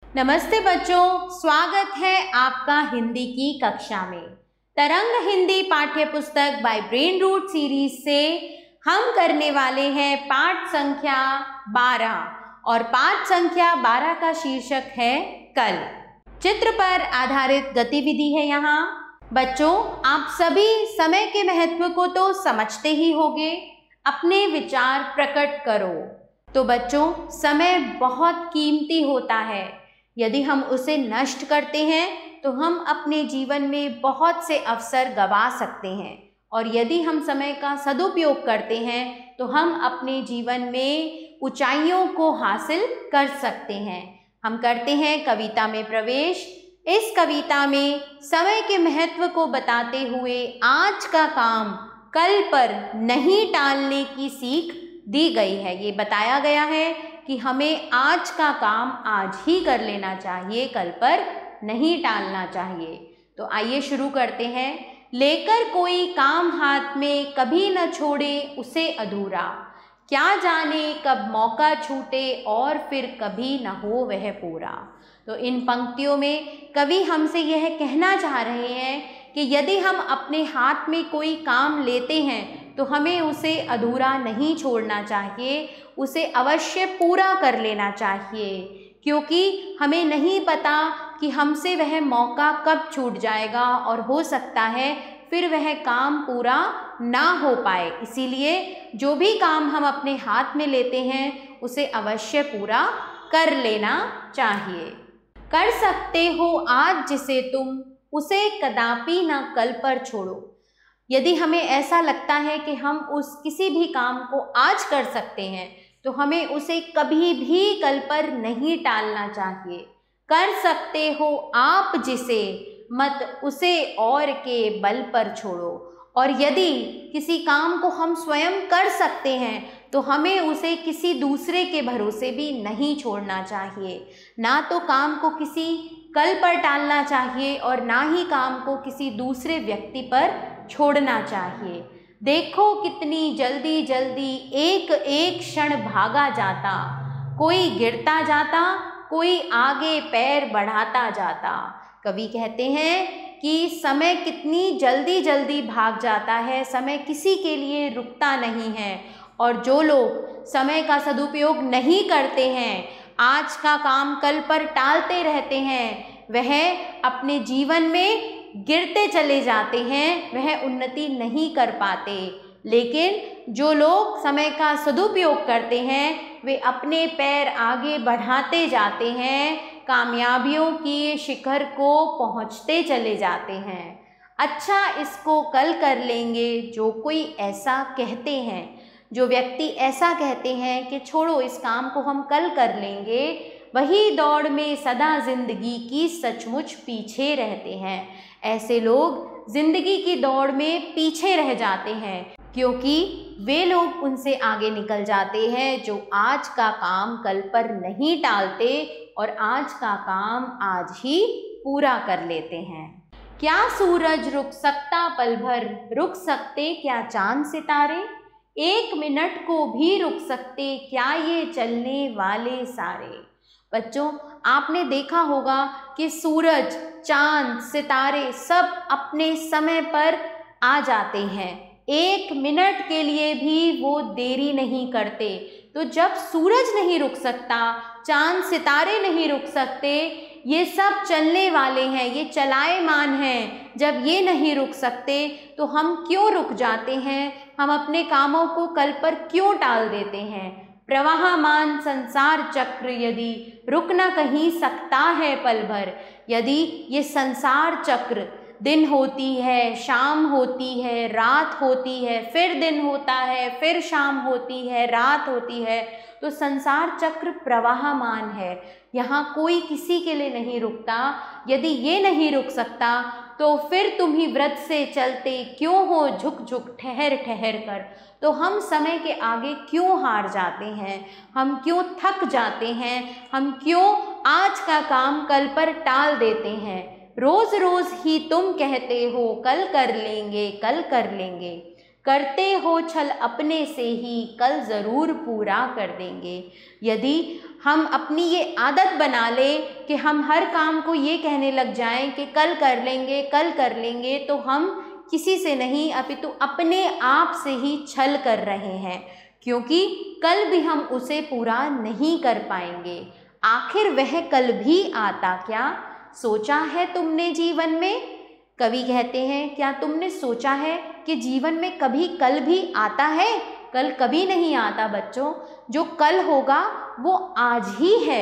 नमस्ते बच्चों, स्वागत है आपका हिंदी की कक्षा में। तरंग हिंदी पाठ्य पुस्तक बाय ब्रेन रूट सीरीज से हम करने वाले हैं पाठ संख्या 12 और पाठ संख्या 12 का शीर्षक है कल। चित्र पर आधारित गतिविधि है यहाँ। बच्चों, आप सभी समय के महत्व को तो समझते ही होंगे। अपने विचार प्रकट करो। तो बच्चों, समय बहुत कीमती होता है। यदि हम उसे नष्ट करते हैं तो हम अपने जीवन में बहुत से अवसर गंवा सकते हैं, और यदि हम समय का सदुपयोग करते हैं तो हम अपने जीवन में ऊंचाइयों को हासिल कर सकते हैं। हम करते हैं कविता में प्रवेश। इस कविता में समय के महत्व को बताते हुए आज का काम कल पर नहीं टालने की सीख दी गई है। ये बताया गया है कि हमें आज का काम आज ही कर लेना चाहिए, कल पर नहीं टालना चाहिए। तो आइए शुरू करते हैं। लेकर कोई काम हाथ में कभी न छोड़े उसे अधूरा, क्या जाने कब मौका छूटे और फिर कभी न हो वह पूरा। तो इन पंक्तियों में कवि हमसे यह कहना चाह रहे हैं कि यदि हम अपने हाथ में कोई काम लेते हैं तो हमें उसे अधूरा नहीं छोड़ना चाहिए, उसे अवश्य पूरा कर लेना चाहिए, क्योंकि हमें नहीं पता कि हमसे वह मौका कब छूट जाएगा और हो सकता है फिर वह काम पूरा ना हो पाए। इसीलिए जो भी काम हम अपने हाथ में लेते हैं उसे अवश्य पूरा कर लेना चाहिए। कर सकते हो आज जिसे तुम, उसे कदापि ना कल पर छोड़ो। यदि हमें ऐसा लगता है कि हम उस किसी भी काम को आज कर सकते हैं तो हमें उसे कभी भी कल पर नहीं टालना चाहिए। कर सकते हो आप जिसे, मत उसे और के बल पर छोड़ो। और यदि किसी काम को हम स्वयं कर सकते हैं तो हमें उसे किसी दूसरे के भरोसे भी नहीं छोड़ना चाहिए। ना तो काम को किसी कल पर टालना चाहिए और ना ही काम को किसी दूसरे व्यक्ति पर छोड़ना चाहिए। देखो कितनी जल्दी जल्दी एक एक क्षण भागा जाता, कोई गिरता जाता, कोई आगे पैर बढ़ाता जाता। कवि कहते हैं कि समय कितनी जल्दी जल्दी भाग जाता है, समय किसी के लिए रुकता नहीं है। और जो लोग समय का सदुपयोग नहीं करते हैं, आज का काम कल पर टालते रहते हैं, वह अपने जीवन में गिरते चले जाते हैं, वह उन्नति नहीं कर पाते। लेकिन जो लोग समय का सदुपयोग करते हैं वे अपने पैर आगे बढ़ाते जाते हैं, कामयाबियों की शिखर को पहुंचते चले जाते हैं। अच्छा, इसको कल कर लेंगे जो कोई ऐसा कहते हैं, जो व्यक्ति ऐसा कहते हैं कि छोड़ो इस काम को हम कल कर लेंगे, वही दौड़ में सदा जिंदगी की सचमुच पीछे रहते हैं। ऐसे लोग जिंदगी की दौड़ में पीछे रह जाते हैं, क्योंकि वे लोग उनसे आगे निकल जाते हैं जो आज का काम कल पर नहीं टालते और आज का काम आज ही पूरा कर लेते हैं। क्या सूरज रुक सकता पल भर, रुक सकते क्या चांद सितारे, एक मिनट को भी रुक सकते क्या ये चलने वाले सारे। बच्चों, आपने देखा होगा कि सूरज, चांद, सितारे सब अपने समय पर आ जाते हैं, एक मिनट के लिए भी वो देरी नहीं करते। तो जब सूरज नहीं रुक सकता, चांद सितारे नहीं रुक सकते, ये सब चलने वाले हैं, ये चलाएमान हैं, जब ये नहीं रुक सकते तो हम क्यों रुक जाते हैं, हम अपने कामों को कल पर क्यों टाल देते हैं। प्रवाहमान संसार चक्र यदि रुक न कहीं सकता है पल भर, यदि ये संसार चक्र दिन होती है, शाम होती है, रात होती है, फिर दिन होता है, फिर शाम होती है, रात होती है, तो संसार चक्र प्रवाहमान है, यहाँ कोई किसी के लिए नहीं रुकता। यदि ये नहीं रुक सकता तो फिर तुम ही व्रत से चलते क्यों हो झुक झुक ठहर ठहर कर। तो हम समय के आगे क्यों हार जाते हैं, हम क्यों थक जाते हैं, हम क्यों आज का काम कल पर टाल देते हैं। रोज रोज ही तुम कहते हो कल कर लेंगे, कल कर लेंगे, करते हो छल अपने से ही, कल ज़रूर पूरा कर देंगे। यदि हम अपनी ये आदत बना लें कि हम हर काम को ये कहने लग जाएं कि कल कर लेंगे, कल कर लेंगे, तो हम किसी से नहीं अपितु अपने आप से ही छल कर रहे हैं, क्योंकि कल भी हम उसे पूरा नहीं कर पाएंगे। आखिर वह कल भी आता क्या? सोचा है तुमने जीवन में? कवि कहते हैं, क्या तुमने सोचा है कि जीवन में कभी कल भी आता है? कल कभी नहीं आता बच्चों, जो कल होगा वो आज ही है।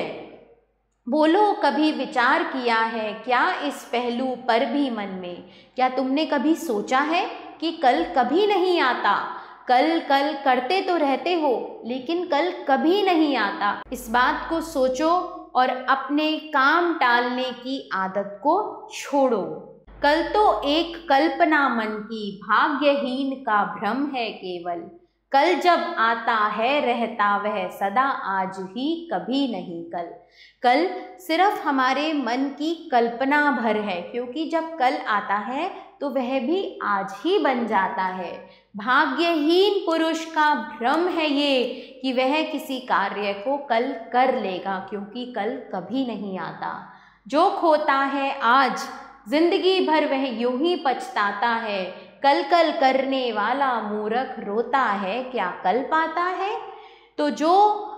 बोलो, कभी विचार किया है क्या इस पहलू पर भी मन में? क्या तुमने कभी सोचा है कि कल कभी नहीं आता? कल कल करते तो रहते हो, लेकिन कल कभी नहीं आता। इस बात को सोचो और अपने काम टालने की आदत को छोड़ो। कल तो एक कल्पना मन की, भाग्यहीन का भ्रम है केवल। कल जब आता है रहता वह सदा, आज ही कभी नहीं कल। कल सिर्फ हमारे मन की कल्पना भर है, क्योंकि जब कल आता है तो वह भी आज ही बन जाता है। भाग्यहीन पुरुष का भ्रम है ये कि वह किसी कार्य को कल कर लेगा, क्योंकि कल कभी नहीं आता। जो खोता है आज, जिंदगी भर वह यूं ही पछताता है। कल कल करने वाला मूर्ख रोता है, क्या कल पाता है? तो जो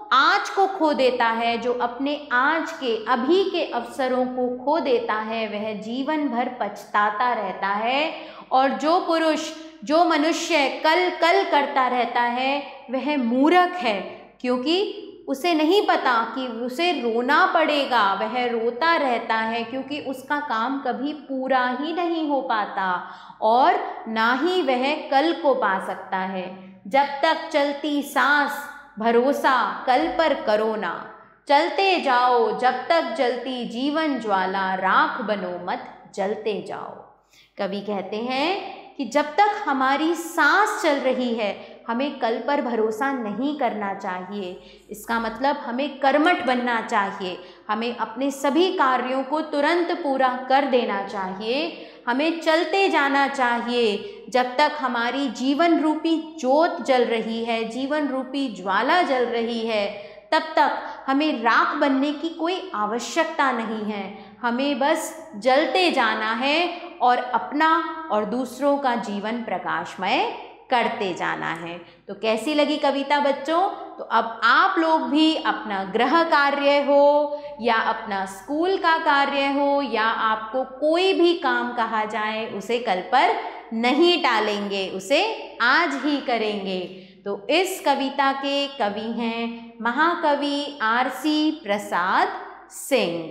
आज को खो देता है, जो अपने आज के अभी के अवसरों को खो देता है, वह जीवन भर पछताता रहता है। और जो पुरुष, जो मनुष्य कल कल करता रहता है, वह मूर्ख है, क्योंकि उसे नहीं पता कि उसे रोना पड़ेगा। वह रोता रहता है क्योंकि उसका काम कभी पूरा ही नहीं हो पाता और ना ही वह कल को पा सकता है। जब तक चलती सांस भरोसा कल पर करो ना, चलते जाओ जब तक जलती जीवन ज्वाला, राख बनो मत जलते जाओ। कवि कहते हैं कि जब तक हमारी सांस चल रही है, हमें कल पर भरोसा नहीं करना चाहिए। इसका मतलब हमें कर्मठ बनना चाहिए, हमें अपने सभी कार्यों को तुरंत पूरा कर देना चाहिए, हमें चलते जाना चाहिए। जब तक हमारी जीवन रूपी ज्योत जल रही है, जीवन रूपी ज्वाला जल रही है, तब तक हमें राख बनने की कोई आवश्यकता नहीं है। हमें बस जलते जाना है और अपना और दूसरों का जीवन प्रकाशमय करते जाना है। तो कैसी लगी कविता बच्चों? तो अब आप लोग भी अपना गृह कार्य हो या अपना स्कूल का कार्य हो या आपको कोई भी काम कहा जाए, उसे कल पर नहीं टालेंगे, उसे आज ही करेंगे। तो इस कविता के कवि हैं महाकवि आरसी प्रसाद सिंह।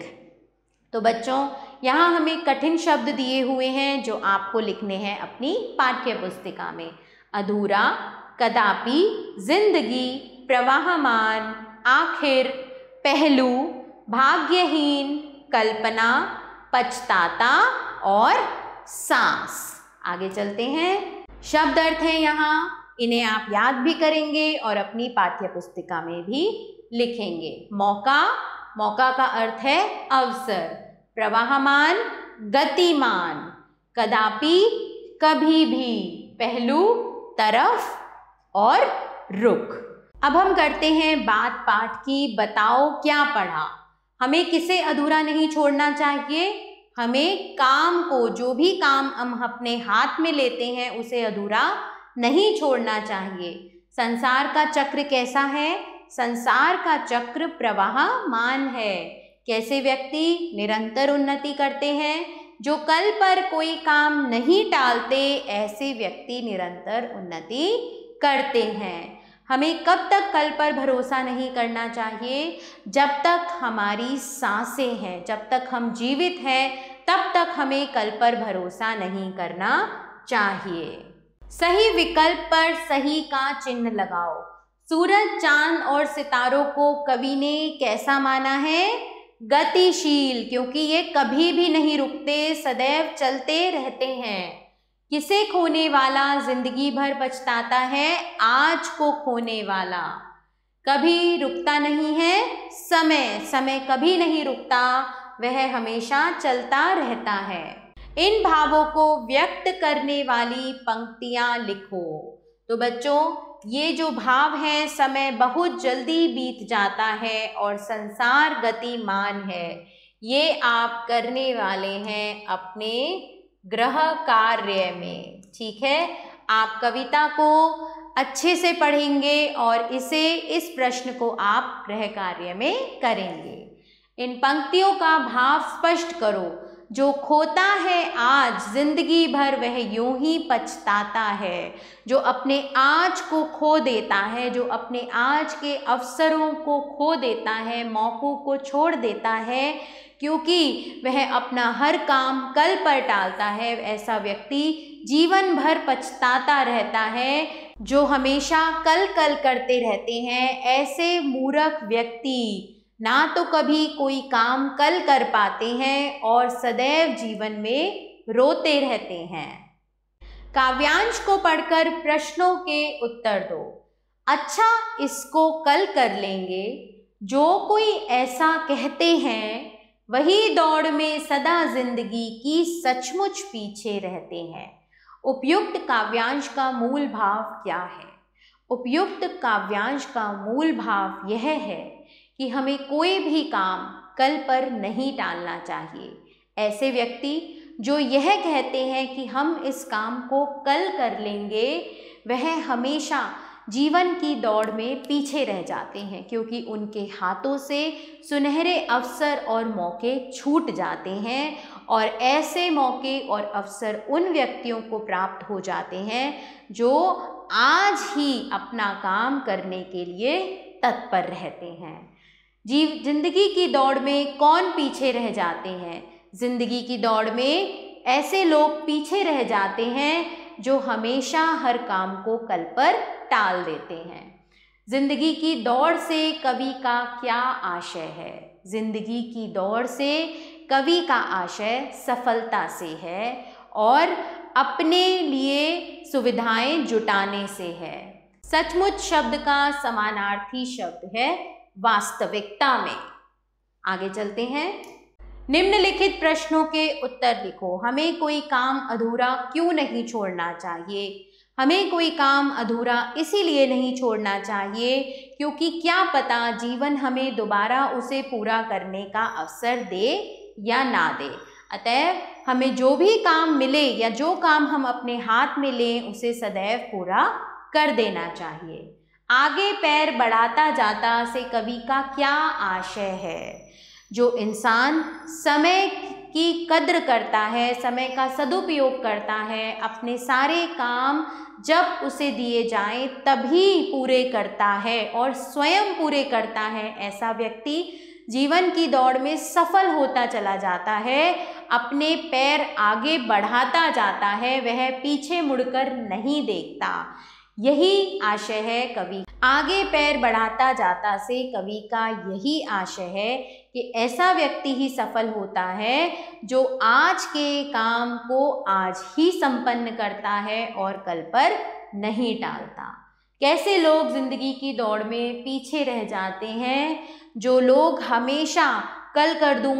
तो बच्चों, यहाँ हमें कठिन शब्द दिए हुए हैं जो आपको लिखने हैं अपनी पाठ्य पुस्तिका में। अधूरा, कदापि, जिंदगी, प्रवाहमान, आखिर, पहलू, भाग्यहीन, कल्पना, पछताता और सांस। आगे चलते हैं। शब्द अर्थ हैं यहाँ, इन्हें आप याद भी करेंगे और अपनी पाठ्य पुस्तिका में भी लिखेंगे। मौका, मौका का अर्थ है अवसर। प्रवाहमान, गतिमान। कदापि, कभी भी। पहलू, तरफ और रुख। अब हम करते हैं बात पाठ की। बताओ क्या पढ़ा। हमें किसे अधूरा नहीं छोड़ना चाहिए? हमें काम को, जो भी काम हम अपने हाथ में लेते हैं, उसे अधूरा नहीं छोड़ना चाहिए। संसार का चक्र कैसा है? संसार का चक्र प्रवाहमान है। कैसे व्यक्ति निरंतर उन्नति करते हैं? जो कल पर कोई काम नहीं टालते, ऐसे व्यक्ति निरंतर उन्नति करते हैं। हमें कब तक कल पर भरोसा नहीं करना चाहिए? जब तक हमारी सांसें हैं, जब तक हम जीवित हैं, तब तक हमें कल पर भरोसा नहीं करना चाहिए। सही विकल्प पर सही का चिन्ह लगाओ। सूरज, चांद और सितारों को कवि ने कैसा माना है? गतिशील, क्योंकि ये कभी भी नहीं रुकते, सदैव चलते रहते हैं। किसे खोने वाला जिंदगी भर पछताता है? आज को खोने वाला। कभी रुकता नहीं है समय, समय कभी नहीं रुकता, वह हमेशा चलता रहता है। इन भावों को व्यक्त करने वाली पंक्तियां लिखो। तो बच्चों, ये जो भाव है, समय बहुत जल्दी बीत जाता है और संसार गतिमान है, ये आप करने वाले हैं अपने गृह कार्य में। ठीक है, आप कविता को अच्छे से पढ़ेंगे और इस प्रश्न को आप गृह कार्य में करेंगे। इन पंक्तियों का भाव स्पष्ट करो। जो खोता है आज जिंदगी भर वह यूं ही पछताता है। जो अपने आज को खो देता है, जो अपने आज के अवसरों को खो देता है, मौकों को छोड़ देता है, क्योंकि वह अपना हर काम कल पर टालता है, ऐसा व्यक्ति जीवन भर पछताता रहता है। जो हमेशा कल कल करते रहते हैं, ऐसे मूर्ख व्यक्ति ना तो कभी कोई काम कल कर पाते हैं और सदैव जीवन में रोते रहते हैं। काव्यांश को पढ़कर प्रश्नों के उत्तर दो। अच्छा, इसको कल कर लेंगे। जो कोई ऐसा कहते हैं, वही दौड़ में सदा जिंदगी की सचमुच पीछे रहते हैं। उपयुक्त काव्यांश का मूल भाव क्या है? उपयुक्त काव्यांश का मूल भाव यह है कि हमें कोई भी काम कल पर नहीं टालना चाहिए। ऐसे व्यक्ति जो यह कहते हैं कि हम इस काम को कल कर लेंगे, वह हमेशा जीवन की दौड़ में पीछे रह जाते हैं, क्योंकि उनके हाथों से सुनहरे अवसर और मौके छूट जाते हैं और ऐसे मौके और अवसर उन व्यक्तियों को प्राप्त हो जाते हैं जो आज ही अपना काम करने के लिए तत्पर रहते हैं। जिंदगी की दौड़ में कौन पीछे रह जाते हैं? जिंदगी की दौड़ में ऐसे लोग पीछे रह जाते हैं जो हमेशा हर काम को कल पर टाल देते हैं। जिंदगी की दौड़ से कवि का क्या आशय है? जिंदगी की दौड़ से कवि का आशय सफलता से है और अपने लिए सुविधाएं जुटाने से है। सचमुच शब्द का समानार्थी शब्द है वास्तविकता में। आगे चलते हैं। निम्नलिखित प्रश्नों के उत्तर लिखो। हमें कोई काम अधूरा क्यों नहीं छोड़ना चाहिए? हमें कोई काम अधूरा इसीलिए नहीं छोड़ना चाहिए क्योंकि क्या पता जीवन हमें दोबारा उसे पूरा करने का अवसर दे या ना दे। अतएव हमें जो भी काम मिले या जो काम हम अपने हाथ में लें, उसे सदैव पूरा कर देना चाहिए। आगे पैर बढ़ाता जाता से कवि का क्या आशय है? जो इंसान समय की कद्र करता है, समय का सदुपयोग करता है, अपने सारे काम जब उसे दिए जाएं तभी पूरे करता है और स्वयं पूरे करता है, ऐसा व्यक्ति जीवन की दौड़ में सफल होता चला जाता है, अपने पैर आगे बढ़ाता जाता है, वह पीछे मुड़कर नहीं देखता। यही आशय है कवि। आगे पैर बढ़ाता जाता से कवि का यही आशय है कि ऐसा व्यक्ति ही सफल होता है जो आज के काम को आज ही संपन्न करता है और कल पर नहीं टालता। कैसे लोग जिंदगी की दौड़ में पीछे रह जाते हैं? जो लोग हमेशा कल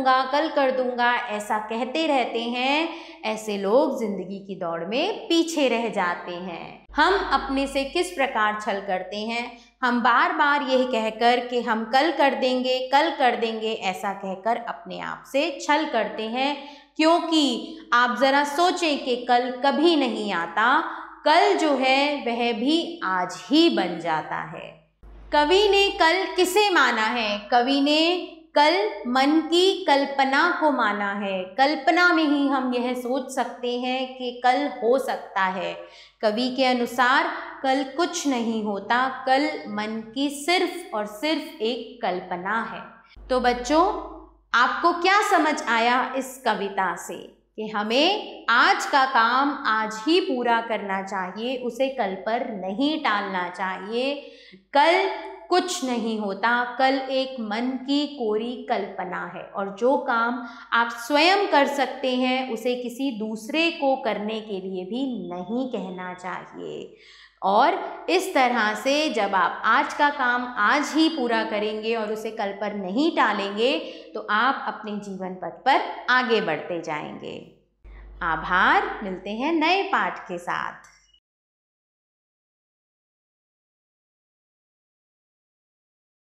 कर दूंगा ऐसा कहते रहते हैं, ऐसे लोग जिंदगी की दौड़ में पीछे रह जाते हैं। हम अपने से किस प्रकार छल करते हैं? हम बार बार यह कहकर कि हम कल कर देंगे ऐसा कहकर अपने आप से छल करते हैं, क्योंकि आप ज़रा सोचें कि कल कभी नहीं आता। कल जो है वह भी आज ही बन जाता है। कवि ने कल किसे माना है? कवि ने कल मन की कल्पना को माना है। कल्पना में ही हम यह सोच सकते हैं कि कल हो सकता है। कवि के अनुसार कल कुछ नहीं होता, कल मन की सिर्फ और सिर्फ एक कल्पना है। तो बच्चों, आपको क्या समझ आया इस कविता से कि हमें आज का काम आज ही पूरा करना चाहिए, उसे कल पर नहीं टालना चाहिए। कल कुछ नहीं होता, कल एक मन की कोरी कल्पना है और जो काम आप स्वयं कर सकते हैं उसे किसी दूसरे को करने के लिए भी नहीं कहना चाहिए। और इस तरह से जब आप आज का काम आज ही पूरा करेंगे और उसे कल पर नहीं टालेंगे तो आप अपने जीवन पथ पर आगे बढ़ते जाएंगे। आभार। मिलते हैं नए पाठ के साथ।